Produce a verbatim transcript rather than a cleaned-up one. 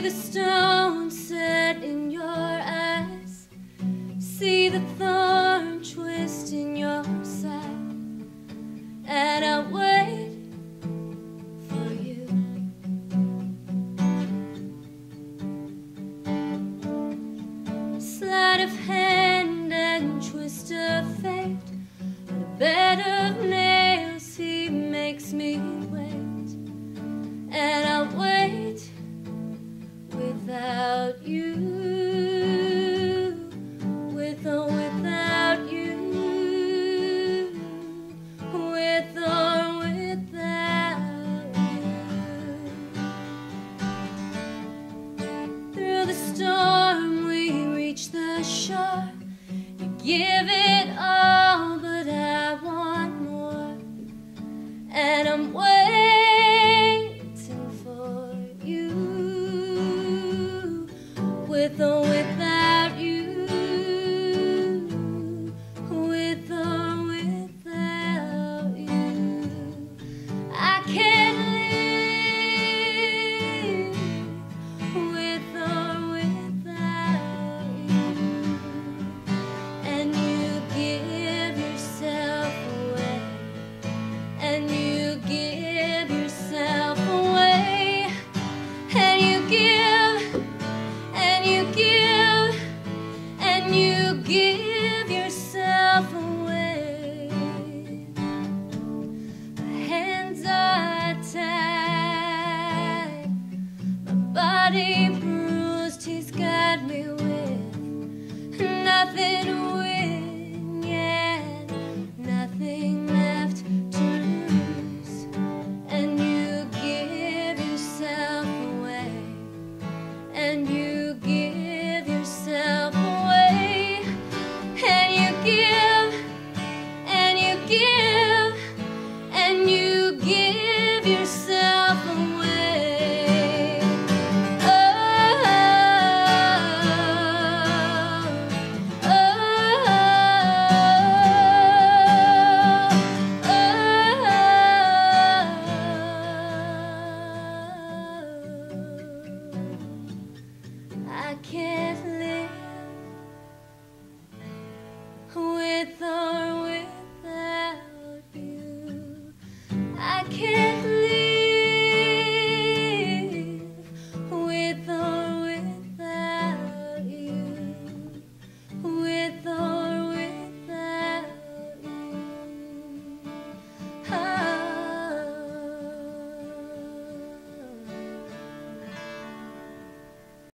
the stone set in your eyes, see the thorn twist in your side, and I wait for you. Sleight of hand and twist of fate, on a bed of nails he makes me wait, and I wait without you, with or without you, with or without you. Through the storm we reach the shore, you give it all, but I want more, and I'm waiting for you, with or without you, with or without you. I can't live with or without you, and you give yourself away, and you give yourself away, and you give, and you give, and you give yourself away. My hands are tied, my body bruised, he's got me with nothing to win, yeah, nothing left to lose, and you give yourself away, and you give yourself away, and you give, and you give, and you give yourself away. Oh, oh, oh, oh. I can't